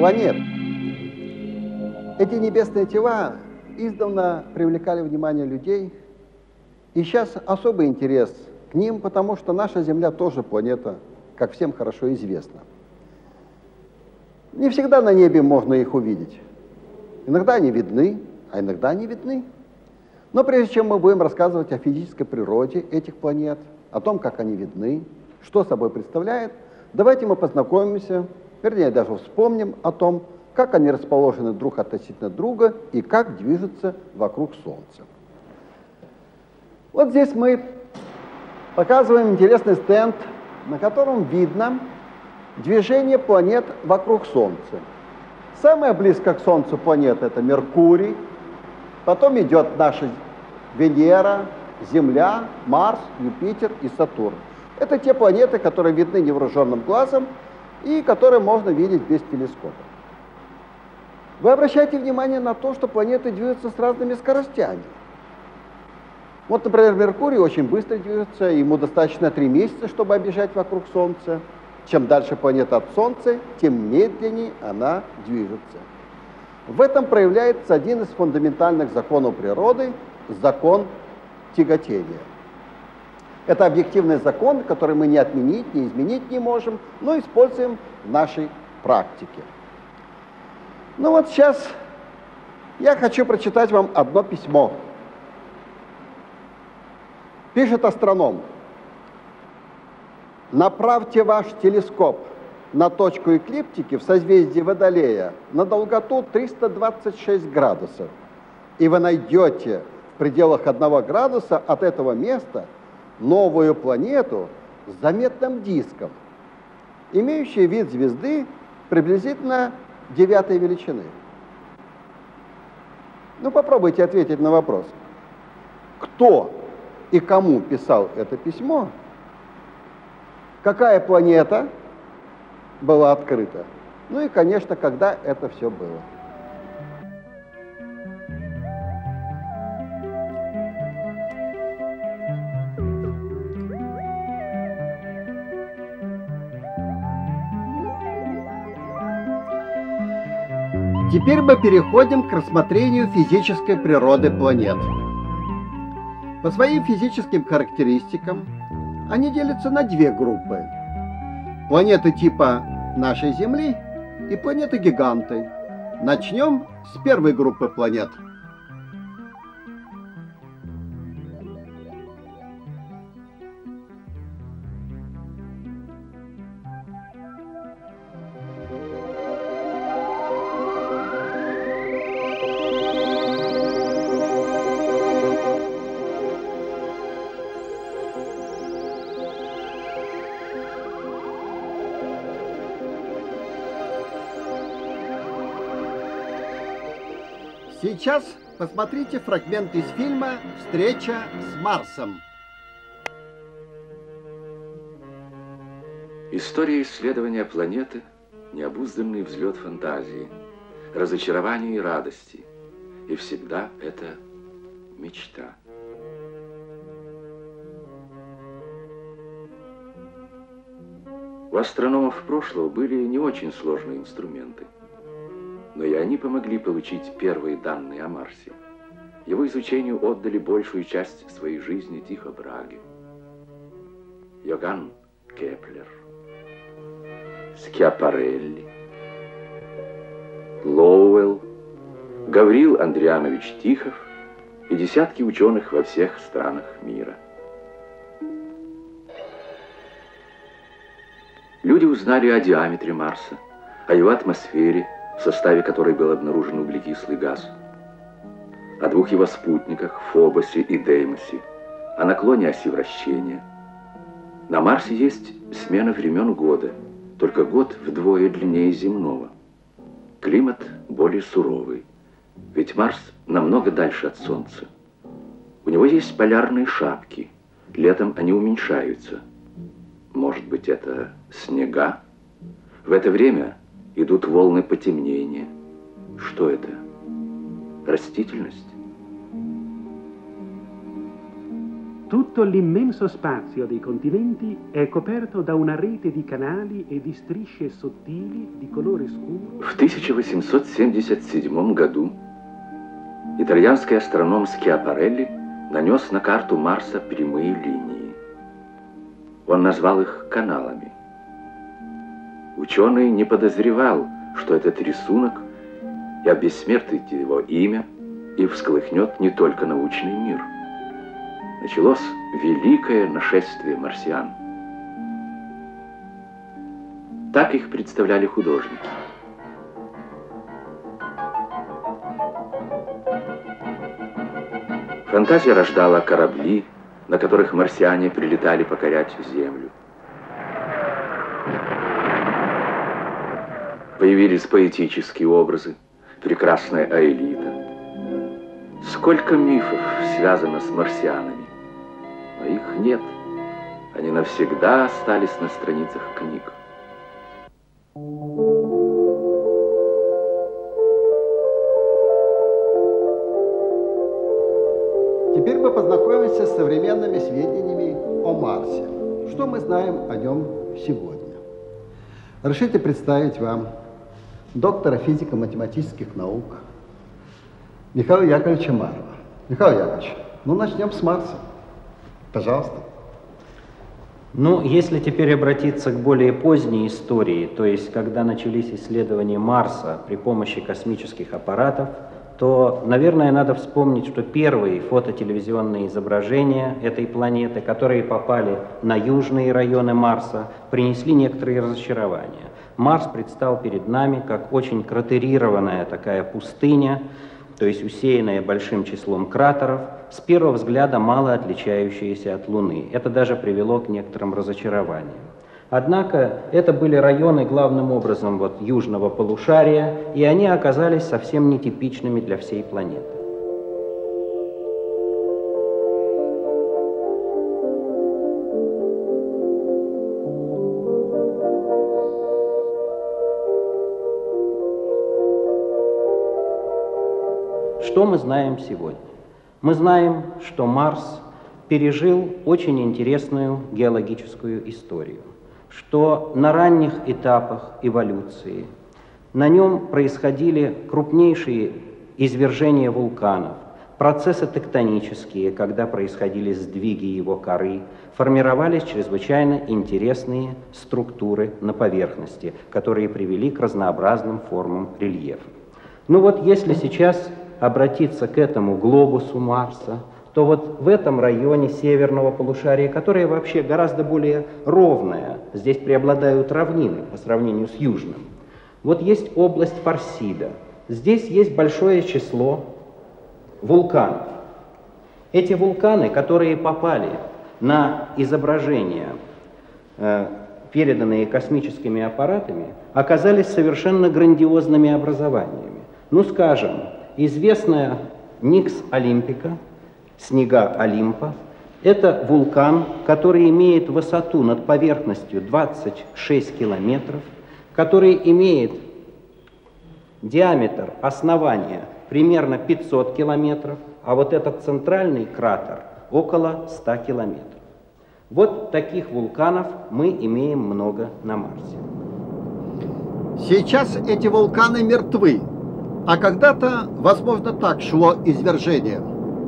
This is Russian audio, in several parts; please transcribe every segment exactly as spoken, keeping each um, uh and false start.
планет. Эти небесные тела издавна привлекали внимание людей, и сейчас особый интерес к ним, потому что наша Земля тоже планета, как всем хорошо известно. Не всегда на небе можно их увидеть. Иногда они видны, а иногда не видны. Но прежде чем мы будем рассказывать о физической природе этих планет, о том, как они видны, что собой представляют, давайте мы познакомимся, вернее, даже вспомним о том, как они расположены друг относительно друга и как движутся вокруг Солнца. Вот здесь мы показываем интересный стенд, на котором видно движение планет вокруг Солнца. Самая близко к Солнцу планета — это Меркурий, потом идет наша Венера, Земля, Марс, Юпитер и Сатурн. Это те планеты, которые видны невооруженным глазом и которые можно видеть без телескопа. Вы обращайте внимание на то, что планеты движутся с разными скоростями. Вот, например, Меркурий очень быстро движется, ему достаточно три месяца, чтобы объезжать вокруг Солнца. Чем дальше планета от Солнца, тем медленнее она движется. В этом проявляется один из фундаментальных законов природы – закон тяготения. Это объективный закон, который мы не отменить, не изменить не можем, но используем в нашей практике. Ну вот сейчас я хочу прочитать вам одно письмо. Пишет астроном: направьте ваш телескоп на точку эклиптики в созвездии Водолея на долготу триста двадцать шесть градусов, и вы найдете в пределах одного градуса от этого места новую планету с заметным диском, имеющую вид звезды приблизительно девятой величины. Ну, попробуйте ответить на вопрос. Кто и кому писал это письмо? Какая планета была открыта? Ну и, конечно, когда это все было. Теперь мы переходим к рассмотрению физической природы планет. По своим физическим характеристикам они делятся на две группы. Планеты типа нашей Земли и планеты-гиганты. Начнем с первой группы планет. Сейчас посмотрите фрагмент из фильма «Встреча с Марсом». История исследования планеты – необузданный взлет фантазии, разочарования и радости. И всегда это мечта. У астрономов прошлого были не очень сложные инструменты. Но и они помогли получить первые данные о Марсе. Его изучению отдали большую часть своей жизни Тихо Браге, Йоганн Кеплер, Скиапарелли, Лоуэлл, Гавриил Андрианович Тихов и десятки ученых во всех странах мира. Люди узнали о диаметре Марса, о его атмосфере, в составе которой был обнаружен углекислый газ, о двух его спутниках, Фобосе и Деймосе, о наклоне оси вращения. На Марсе есть смена времен года, только год вдвое длиннее земного. Климат более суровый, ведь Марс намного дальше от Солнца. У него есть полярные шапки, летом они уменьшаются. Может быть, это снега? В это время идут волны потемнения. Что это? Растительность? Тут Tutto l'immenso spazio dei continenti è coperto da una rete di canali e di strisce sottili di colore scuro. В тысяча восемьсот семьдесят седьмом году итальянский астроном Скиапарелли нанес на карту Марса прямые линии. Он назвал их каналами. Ученый не подозревал, что этот рисунок и обессмертит его имя и всколыхнет не только научный мир. Началось великое нашествие марсиан. Так их представляли художники. Фантазия рождала корабли, на которых марсиане прилетали покорять Землю. Появились поэтические образы, прекрасная Аэлита. Сколько мифов связано с марсианами, но их нет. Они навсегда остались на страницах книг. Теперь мы познакомимся с современными сведениями о Марсе. Что мы знаем о нем сегодня? Разрешите представить вам доктора физико-математических наук Михаила Яковлевича Марова. Михаил Яковлевич, ну начнем с Марса. Пожалуйста. Ну, если теперь обратиться к более поздней истории, то есть когда начались исследования Марса при помощи космических аппаратов, то, наверное, надо вспомнить, что первые фототелевизионные изображения этой планеты, которые попали на южные районы Марса, принесли некоторые разочарования. Марс предстал перед нами как очень кратерированная такая пустыня, то есть усеянная большим числом кратеров, с первого взгляда мало отличающиеся от Луны. Это даже привело к некоторым разочарованиям. Однако это были районы главным образом вот, южного полушария, и они оказались совсем нетипичными для всей планеты. Что мы знаем сегодня? Мы знаем, что Марс пережил очень интересную геологическую историю, что на ранних этапах эволюции на нем происходили крупнейшие извержения вулканов, процессы тектонические, когда происходили сдвиги его коры, формировались чрезвычайно интересные структуры на поверхности, которые привели к разнообразным формам рельефа. Ну вот если сейчас обратиться к этому глобусу Марса, то вот в этом районе северного полушария, которое вообще гораздо более ровное, здесь преобладают равнины по сравнению с южным, вот есть область Фарсида. Здесь есть большое число вулканов. Эти вулканы, которые попали на изображения, э, переданные космическими аппаратами, оказались совершенно грандиозными образованиями. Ну, скажем, известная Никс Олимпика, снега Олимпа, это вулкан, который имеет высоту над поверхностью двадцать шесть километров, который имеет диаметр основания примерно пятьсот километров, а вот этот центральный кратер около ста километров. Вот таких вулканов мы имеем много на Марсе. Сейчас эти вулканы мертвы, а когда-то, возможно, так шло извержение.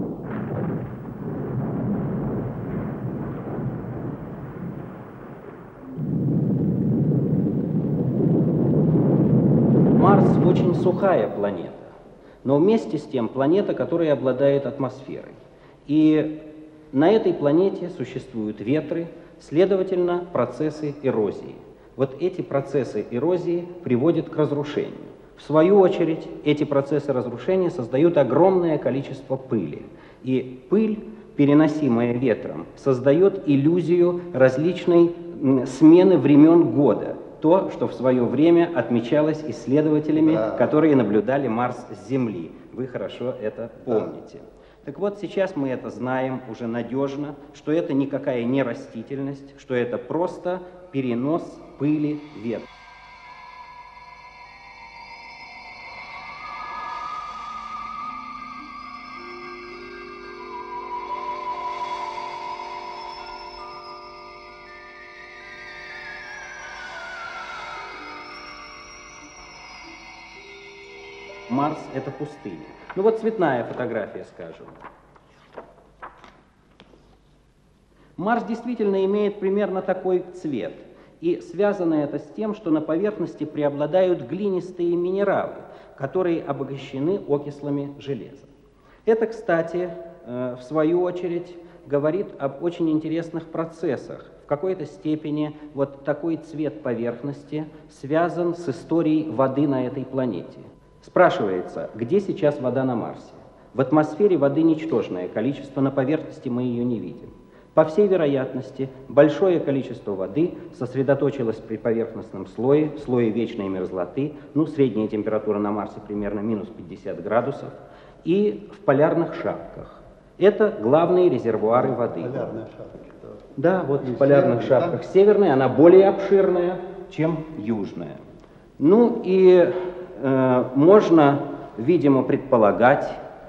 Марс очень сухая планета, но вместе с тем планета, которая обладает атмосферой. И на этой планете существуют ветры, следовательно, процессы эрозии. Вот эти процессы эрозии приводят к разрушению. В свою очередь, эти процессы разрушения создают огромное количество пыли. И пыль, переносимая ветром, создает иллюзию различной смены времен года. То, что в свое время отмечалось исследователями, да, которые наблюдали Марс с Земли. Вы хорошо это помните. Да. Так вот, сейчас мы это знаем уже надежно, что это никакая не растительность, что это просто перенос пыли ветра. Марс — это пустыня. Ну вот цветная фотография, скажем. Марс действительно имеет примерно такой цвет. И связано это с тем, что на поверхности преобладают глинистые минералы, которые обогащены окислами железа. Это, кстати, в свою очередь, говорит об очень интересных процессах. В какой-то степени вот такой цвет поверхности связан с историей воды на этой планете. Спрашивается, где сейчас вода на Марсе? В атмосфере воды ничтожное количество, на поверхности мы ее не видим. По всей вероятности, большое количество воды сосредоточилось при поверхностном слое, слое вечной мерзлоты, ну, средняя температура на Марсе примерно минус пятьдесят градусов, и в полярных шапках. Это главные резервуары воды. Полярные шапки. Да, вот в полярных шапках. Северная, она более обширная, чем южная. Ну и э, можно, видимо, предполагать,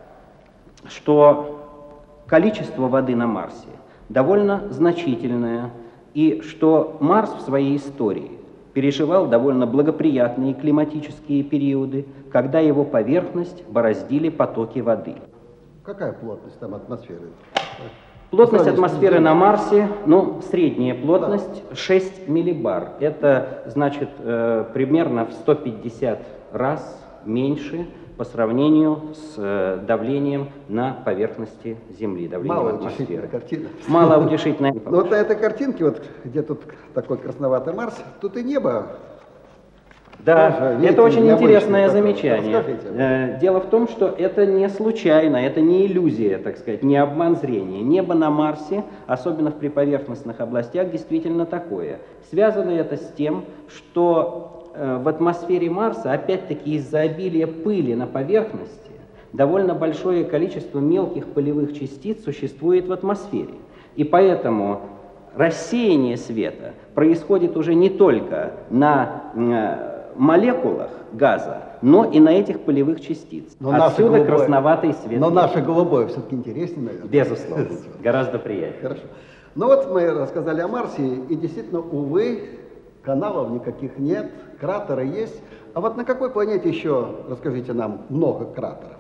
что количество воды на Марсе довольно значительное, и что Марс в своей истории переживал довольно благоприятные климатические периоды, когда его поверхность бороздили потоки воды. Какая плотность там атмосферы? Плотность атмосферы на Марсе, ну, средняя плотность шесть миллибар. Это значит э, примерно в сто пятьдесят раз меньше по сравнению с э, давлением на поверхности Земли, давлением Мало атмосферы. утешительная картина. Мало утешительная. Ну вот на этой картинке, вот где тут такой красноватый Марс, тут и небо. Да, Тоже, видите, это очень необычное интересное такое. замечание. Расскажите. Э, Дело в том, что это не случайно, это не иллюзия, так сказать, не обман зрения. Небо на Марсе, особенно в приповерхностных областях, действительно такое. Связано это с тем, что э, в атмосфере Марса, опять-таки из-за обилия пыли на поверхности, довольно большое количество мелких пылевых частиц существует в атмосфере. И поэтому рассеяние света происходит уже не только на э, молекулах газа, но и на этих пылевых частиц. Но наше Отсюда голубое- красноватый свет. Но наше голубое все-таки интереснее, наверное. Безусловно, гораздо приятнее. Хорошо. Ну вот мы рассказали о Марсе, и действительно, увы, каналов никаких нет, кратеры есть. А вот на какой планете еще, расскажите нам, много кратеров?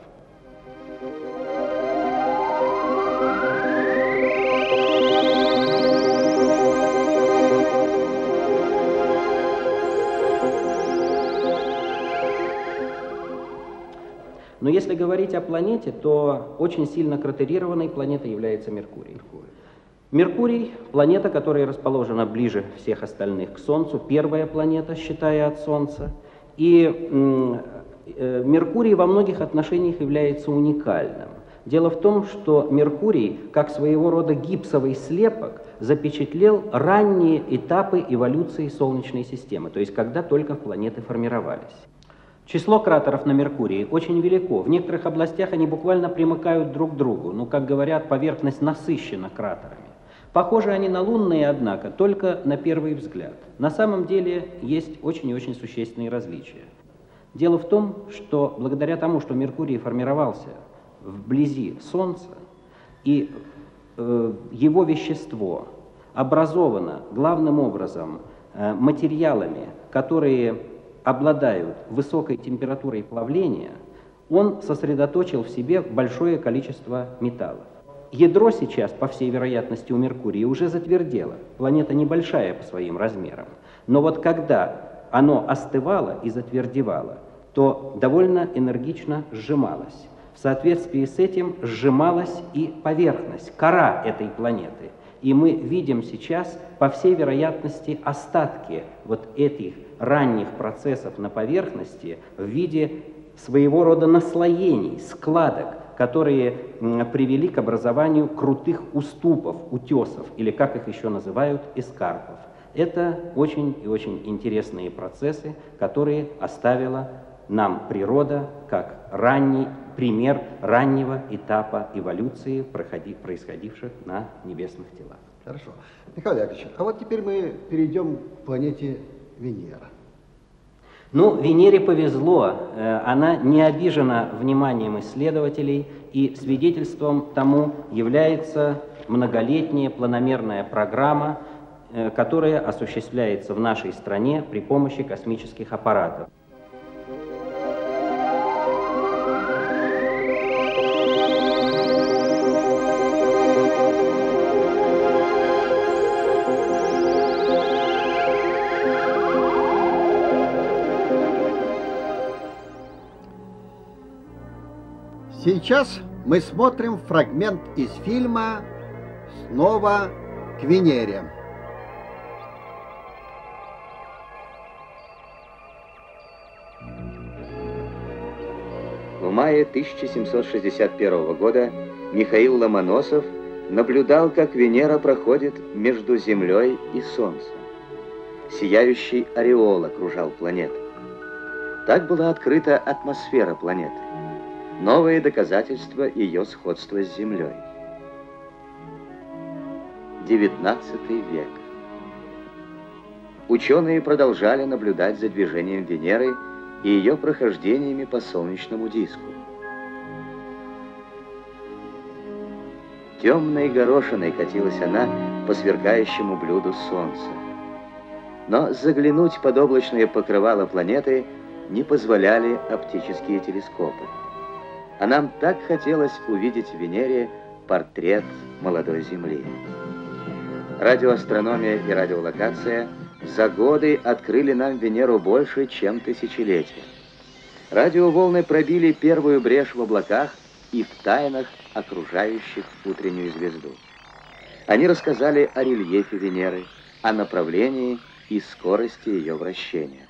Но если говорить о планете, то очень сильно кратерированной планетой является Меркурий. Меркурий – планета, которая расположена ближе всех остальных к Солнцу, первая планета, считая от Солнца. И э, Меркурий во многих отношениях является уникальным. Дело в том, что Меркурий, как своего рода гипсовый слепок, запечатлел ранние этапы эволюции Солнечной системы, то есть когда только планеты формировались. Число кратеров на Меркурии очень велико. В некоторых областях они буквально примыкают друг к другу. Ну, как говорят, поверхность насыщена кратерами. Похожи они на лунные, однако, только на первый взгляд. На самом деле есть очень и очень существенные различия. Дело в том, что благодаря тому, что Меркурий формировался вблизи Солнца, и э, его вещество образовано главным образом э, материалами, которые обладают высокой температурой плавления, он сосредоточил в себе большое количество металлов. Ядро сейчас, по всей вероятности, у Меркурия уже затвердело. Планета небольшая по своим размерам. Но вот когда оно остывало и затвердевало, то довольно энергично сжималось. В соответствии с этим сжималась и поверхность, кора этой планеты. И мы видим сейчас, по всей вероятности, остатки вот этих ранних процессов на поверхности в виде своего рода наслоений, складок, которые привели к образованию крутых уступов, утесов, или как их еще называют, эскарпов. Это очень и очень интересные процессы, которые оставила нам природа как ранний пример раннего этапа эволюции, происходивших на небесных телах. Хорошо. Михаил Яковлевич, а вот теперь мы перейдем к планете Венера. Ну, Венере повезло, она не обижена вниманием исследователей, и свидетельством тому является многолетняя планомерная программа, которая осуществляется в нашей стране при помощи космических аппаратов. Сейчас мы смотрим фрагмент из фильма «Снова к Венере». В мае тысяча семьсот шестьдесят первого года Михаил Ломоносов наблюдал, как Венера проходит между Землей и Солнцем. Сияющий ореол окружал планету. Так была открыта атмосфера планеты. Новые доказательства ее сходства с Землей. девятнадцатый век. Ученые продолжали наблюдать за движением Венеры и ее прохождениями по солнечному диску. Темной горошиной катилась она по сверкающему блюду Солнца. Но заглянуть под облачное покрывало планеты не позволяли оптические телескопы. А нам так хотелось увидеть в Венере портрет молодой Земли. Радиоастрономия и радиолокация за годы открыли нам Венеру больше, чем тысячелетия. Радиоволны пробили первую брешь в облаках и в тайнах, окружающих утреннюю звезду. Они рассказали о рельефе Венеры, о направлении и скорости ее вращения.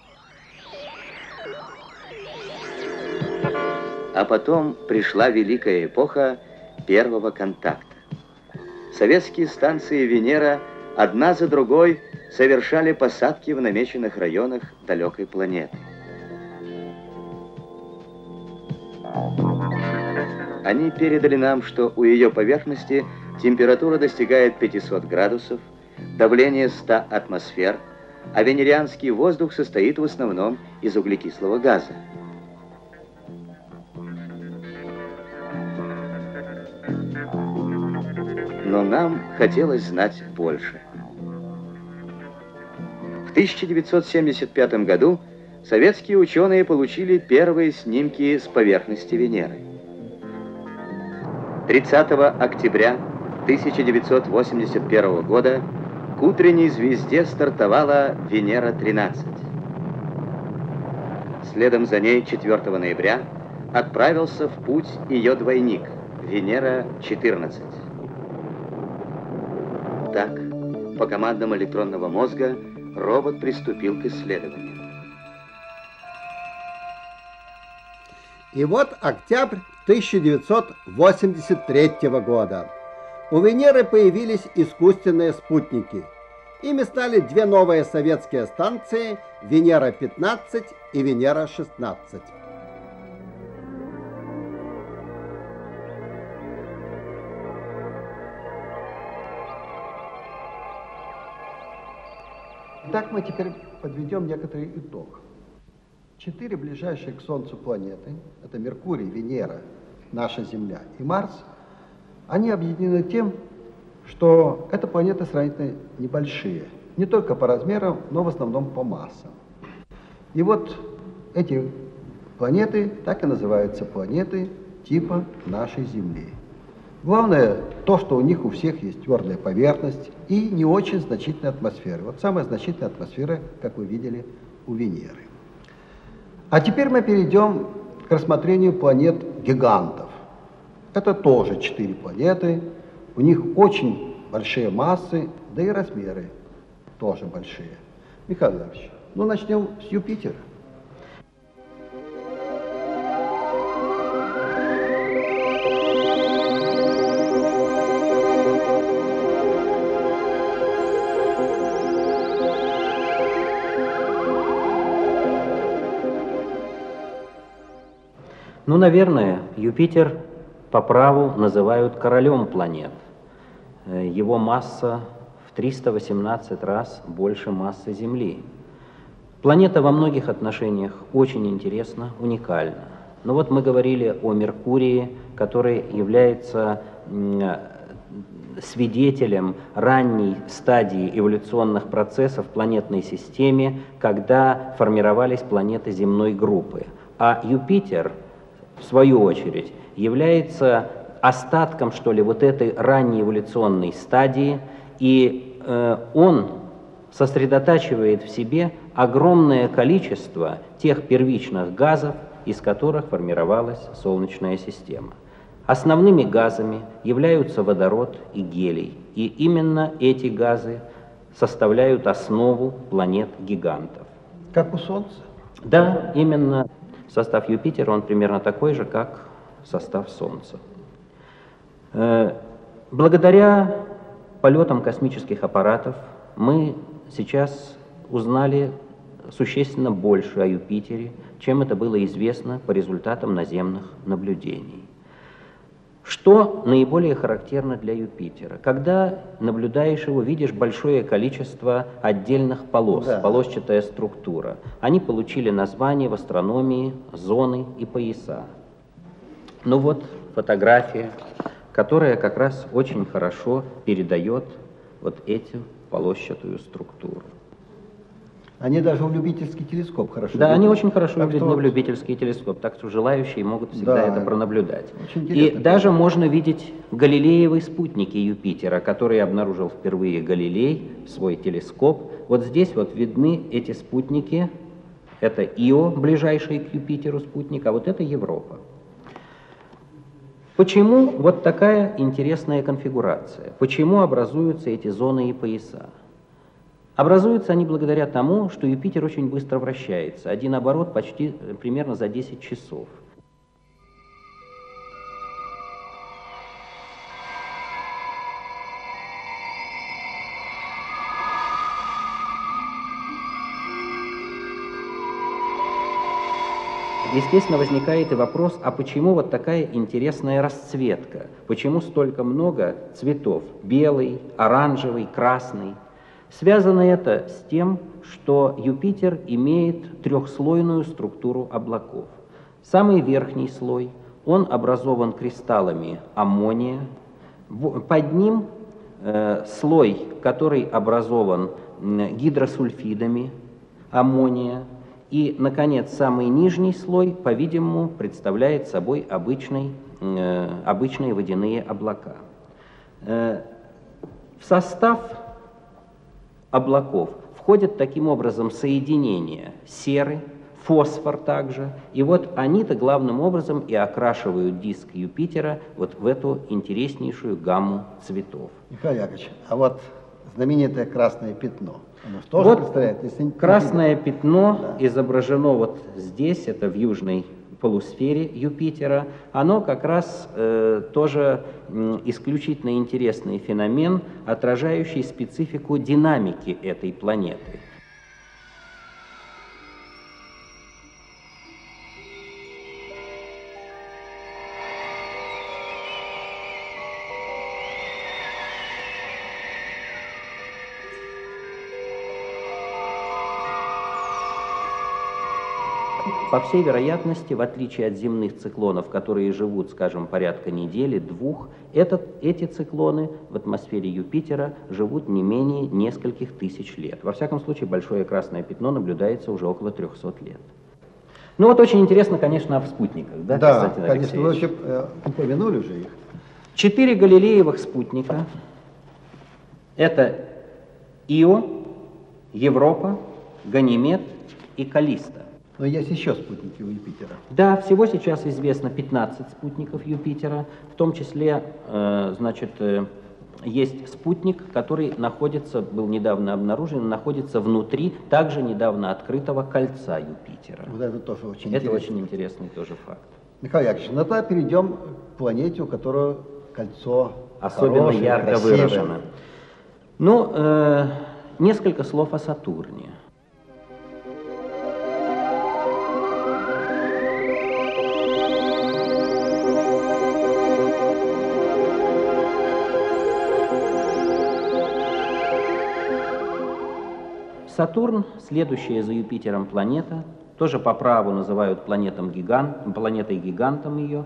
А потом пришла великая эпоха первого контакта. Советские станции «Венера» одна за другой совершали посадки в намеченных районах далекой планеты. Они передали нам, что у ее поверхности температура достигает пятисот градусов, давление ста атмосфер, а венерианский воздух состоит в основном из углекислого газа. Но нам хотелось знать больше. В тысяча девятьсот семьдесят пятом году советские ученые получили первые снимки с поверхности Венеры. тридцатого октября тысяча девятьсот восемьдесят первого года к утренней звезде стартовала Венера тринадцать. Следом за ней четвёртого ноября отправился в путь ее двойник Венера четырнадцать. Так, по командам электронного мозга, робот приступил к исследованию. И вот октябрь тысяча девятьсот восемьдесят третьего года. У Венеры появились искусственные спутники. Ими стали две новые советские станции Венера пятнадцать и Венера шестнадцать. Итак, мы теперь подведем некоторый итог. Четыре ближайшие к Солнцу планеты, это Меркурий, Венера, наша Земля и Марс, они объединены тем, что это планеты сравнительно небольшие. Не только по размерам, но в основном по массам. И вот эти планеты так и называются планеты типа нашей Земли. Главное то, что у них у всех есть твердая поверхность и не очень значительная атмосфера. Вот самая значительная атмосфера, как вы видели, у Венеры. А теперь мы перейдем к рассмотрению планет-гигантов. Это тоже четыре планеты, у них очень большие массы, да и размеры тоже большие. Михаил Иванович, ну начнем с Юпитера. Ну, наверное, Юпитер по праву называют королем планет. Его масса в триста восемнадцать раз больше массы Земли. Планета во многих отношениях очень интересна, уникальна. Но вот мы говорили о Меркурии, который является свидетелем ранней стадии эволюционных процессов в планетной системе, когда формировались планеты земной группы. А Юпитер, в свою очередь, является остатком, что ли, вот этой ранней эволюционной стадии, и э, он сосредотачивает в себе огромное количество тех первичных газов из которых формировалась Солнечная система. Основными газами являются водород и гелий, и именно эти газы составляют основу планет-гигантов. Как у Солнца? Да, именно состав Юпитера, он примерно такой же, как состав Солнца. Благодаря полетам космических аппаратов мы сейчас узнали существенно больше о Юпитере, чем это было известно по результатам наземных наблюдений. Что наиболее характерно для Юпитера? Когда наблюдаешь его, видишь большое количество отдельных полос, да. Полосчатая структура. Они получили название в астрономии зоны и пояса. Ну вот фотография, которая как раз очень хорошо передает вот эту полосчатую структуру. Они даже в любительский телескоп хорошо Да, видят. они очень хорошо так видны что... в любительский телескоп, так что желающие могут всегда да, это пронаблюдать. И даже можно видеть галилеевые спутники Юпитера, которые обнаружил впервые Галилей в свой телескоп. Вот здесь вот видны эти спутники. Это Ио, ближайший к Юпитеру спутник, а вот это Европа. Почему вот такая интересная конфигурация? Почему образуются эти зоны и пояса? Образуются они благодаря тому, что Юпитер очень быстро вращается. Один оборот почти примерно за десять часов. Естественно, возникает и вопрос, а почему вот такая интересная расцветка? Почему столько много цветов? Белый, оранжевый, красный. Связано это с тем, что Юпитер имеет трехслойную структуру облаков. Самый верхний слой, он образован кристаллами аммония. Под ним э, слой, который образован гидросульфидами аммония. И, наконец, самый нижний слой, по-видимому, представляет собой обычный, э, обычные водяные облака. Э, в состав облаков входят таким образом соединения серы, фосфор также, и вот они-то главным образом и окрашивают диск Юпитера вот в эту интереснейшую гамму цветов. Михаил Яковлевич, а вот знаменитое красное пятно, оно тоже вот представляет? Если... Красное пятно да. изображено вот здесь, это в южной полусфере Юпитера, оно как раз э, тоже э, исключительно интересный феномен, отражающий специфику динамики этой планеты. По всей вероятности, в отличие от земных циклонов, которые живут, скажем, порядка недели, двух, этот, эти циклоны в атмосфере Юпитера живут не менее нескольких тысяч лет. Во всяком случае, большое красное пятно наблюдается уже около трехсот лет. Ну вот очень интересно, конечно, о спутниках. Да, да Константин конечно, вы Алексеевич? вообще э, упомянули уже их. Четыре галилеевых спутника – это Ио, Европа, Ганимед и Каллиста. Но есть еще спутники у Юпитера. Да, всего сейчас известно пятнадцать спутников Юпитера, в том числе, э, значит, э, есть спутник, который находится, был недавно обнаружен, находится внутри также недавно открытого кольца Юпитера. Вот это тоже очень это интересно. очень интересный тоже факт. Михаил Яковлевич, ну тогда перейдем к планете, у которой кольцо особенно хорошее, ярко красивое. выражено. Ну, э, несколько слов о Сатурне. Сатурн, следующая за Юпитером планета, тоже по праву называют планетом-гигант, планетой-гигантом ее.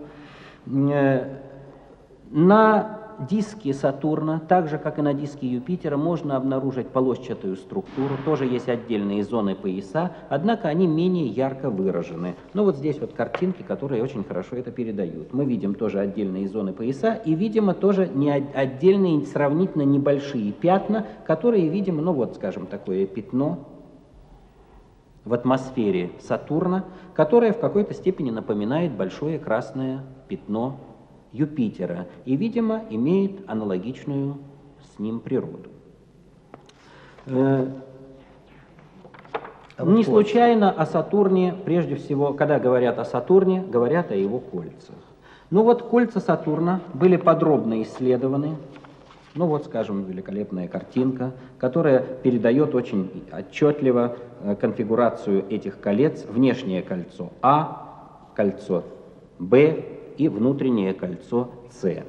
На диске Сатурна, так же как и на диске Юпитера, можно обнаружить полосчатую структуру, тоже есть отдельные зоны пояса, однако они менее ярко выражены. Ну вот здесь вот картинки, которые очень хорошо это передают. Мы видим тоже отдельные зоны пояса и, видимо, тоже не отдельные сравнительно небольшие пятна, которые, видимо, ну вот, скажем, такое пятно в атмосфере Сатурна, которая в какой-то степени напоминает большое красное пятно Юпитера и, видимо, имеет аналогичную с ним природу. Не случайно о Сатурне, прежде всего, когда говорят о Сатурне, говорят о его кольцах. Ну вот кольца Сатурна были подробно исследованы. Ну вот, скажем, великолепная картинка, которая передает очень отчетливо конфигурацию этих колец. Внешнее кольцо А, кольцо Б и внутреннее кольцо С.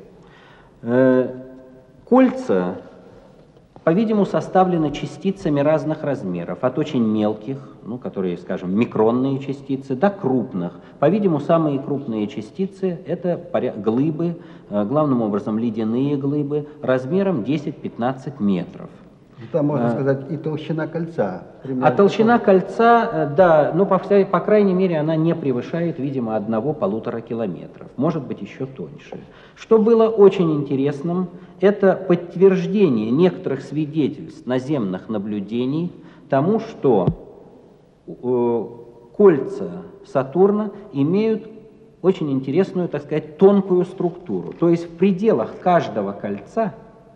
Кольца, по-видимому, составлены частицами разных размеров, от очень мелких, ну, которые, скажем, микронные частицы, до крупных. По-видимому, самые крупные частицы – это глыбы, главным образом ледяные глыбы, размером десять-пятнадцать метров. Там, можно сказать, и толщина кольца. А толщина кольца, да, ну, по, по крайней мере, она не превышает, видимо, одного-полутора километров, может быть, еще тоньше. Что было очень интересным, это подтверждение некоторых свидетельств наземных наблюдений тому, что э, кольца Сатурна имеют очень интересную, так сказать, тонкую структуру. То есть в пределах каждого кольца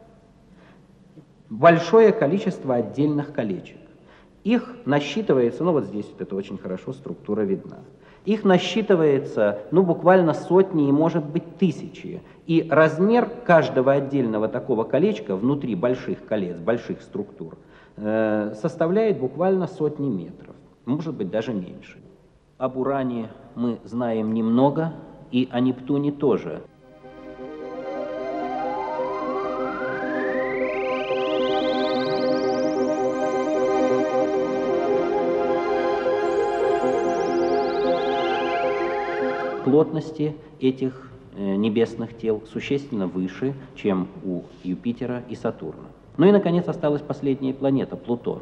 большое количество отдельных колечек. Их насчитывается, ну вот здесь вот это очень хорошо структура видна. Их насчитывается, ну, буквально сотни и, может быть, тысячи. И размер каждого отдельного такого колечка внутри больших колец, больших структур, э, составляет буквально сотни метров, может быть, даже меньше. Об Уране мы знаем немного, и о Нептуне тоже. Плотности этих э, небесных тел существенно выше, чем у Юпитера и Сатурна. Ну и, наконец, осталась последняя планета – Плутон.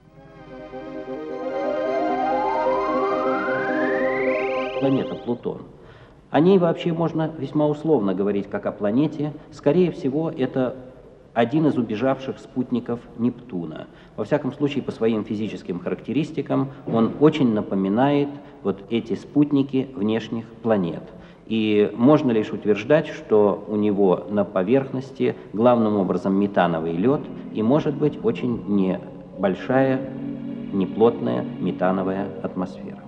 Планета Плутон. О ней вообще можно весьма условно говорить как о планете. Скорее всего, это один из убежавших спутников Нептуна. Во всяком случае, по своим физическим характеристикам он очень напоминает вот эти спутники внешних планет. И можно лишь утверждать, что у него на поверхности главным образом метановый лед и, может быть, очень небольшая, неплотная метановая атмосфера.